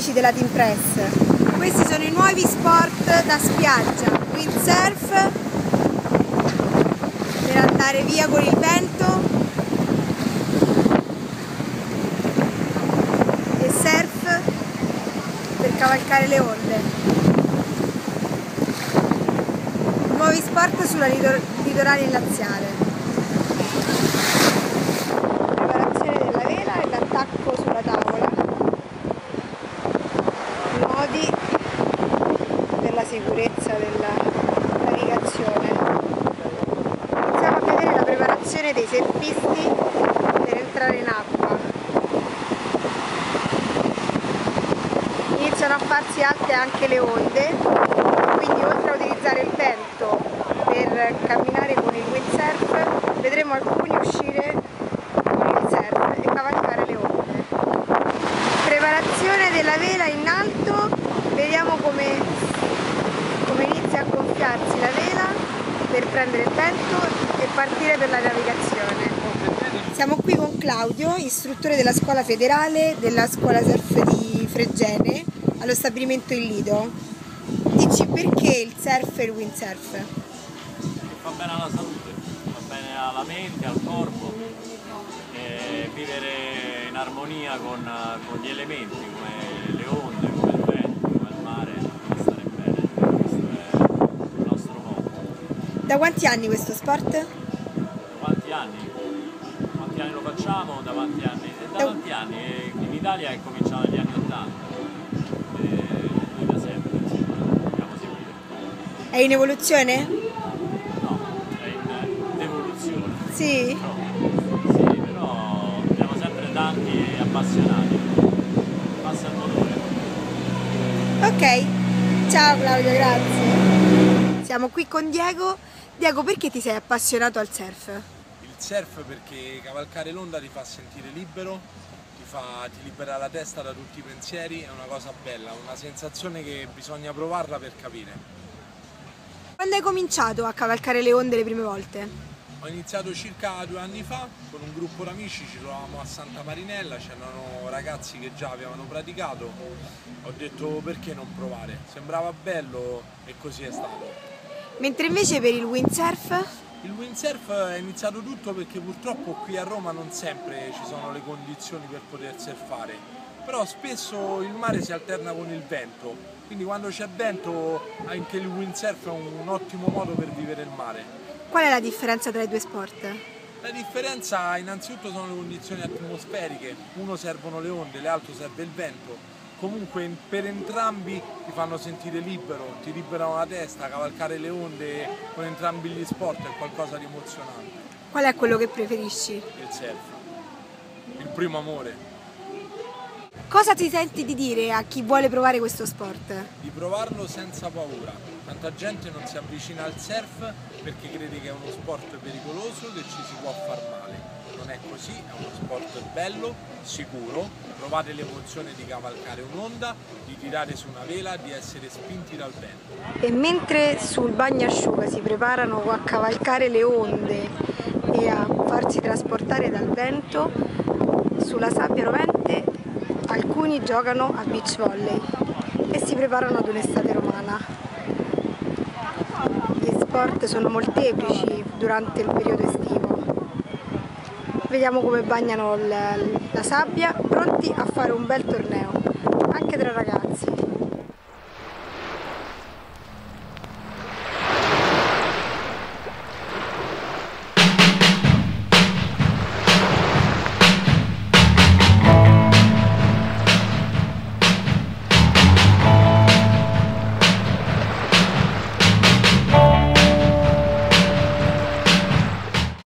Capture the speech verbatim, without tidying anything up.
amici della Team Press. Questi sono i nuovi sport da spiaggia: windsurf per andare via con il vento e surf per cavalcare le onde. Nuovi sport sulla litorale laziale. Preparazione della vela e l'attacco sulla tavola. Nodi per la sicurezza della navigazione. Iniziamo a vedere la preparazione dei surfisti per entrare in acqua. Iniziano a farsi alte anche le onde, quindi oltre a utilizzare il vento per camminare con il windsurf, vedremo alcuni uscire con il surf e cavalcare le onde. Preparazione della vela in alto, vediamo come, come inizia a gonfiarsi la vela per prendere il vento e partire per la navigazione. Siamo qui con Claudio, istruttore della scuola federale della scuola surf di Fregene, allo stabilimento in Lido. Dici perché il surf e il windsurf? Fa bene alla salute, fa bene alla mente, al corpo, e vivere in armonia con, con gli elementi come le onde, come il vento, come il mare, stare bene. Questo è il nostro modo. Da quanti anni questo sport? Da quanti anni? Quanti anni lo facciamo? Da quanti anni? Da tanti anni, in Italia è cominciato negli anni ottanta. È in evoluzione? No, è in devoluzione. Sì? No. Sì, però abbiamo sempre tanti appassionati. Passa il motore. Ok, ciao Claudio, grazie. Siamo qui con Diego. Diego, perché ti sei appassionato al surf? Il surf perché cavalcare l'onda ti fa sentire libero, ti, fa, ti libera la testa da tutti i pensieri, è una cosa bella, una sensazione che bisogna provarla per capire. Quando hai cominciato a cavalcare le onde le prime volte? Ho iniziato circa due anni fa con un gruppo d'amici, ci trovavamo a Santa Marinella, c'erano ragazzi che già avevano praticato, ho detto perché non provare, sembrava bello e così è stato. Mentre invece per il windsurf? Il windsurf è iniziato tutto perché purtroppo qui a Roma non sempre ci sono le condizioni per poter surfare, però spesso il mare si alterna con il vento. Quindi quando c'è vento anche il windsurf è un ottimo modo per vivere il mare. Qual è la differenza tra i due sport? La differenza innanzitutto sono le condizioni atmosferiche, uno servono le onde, l'altro serve il vento. Comunque per entrambi ti fanno sentire libero, ti liberano la testa, cavalcare le onde con entrambi gli sport è qualcosa di emozionante. Qual è quello che preferisci? Il surf, il primo amore. Cosa ti senti di dire a chi vuole provare questo sport? Di provarlo senza paura. Tanta gente non si avvicina al surf perché crede che è uno sport pericoloso, che ci si può far male. Non è così, è uno sport bello, sicuro. Provate l'emozione di cavalcare un'onda, di tirare su una vela, di essere spinti dal vento. E mentre sul bagnasciuga si preparano a cavalcare le onde e a farsi trasportare dal vento, sulla sabbia rovente alcuni giocano a beach volley e si preparano ad un'estate romana. Gli sport sono molteplici durante il periodo estivo. Vediamo come bagnano la sabbia, pronti a fare un bel torneo, anche tra ragazzi.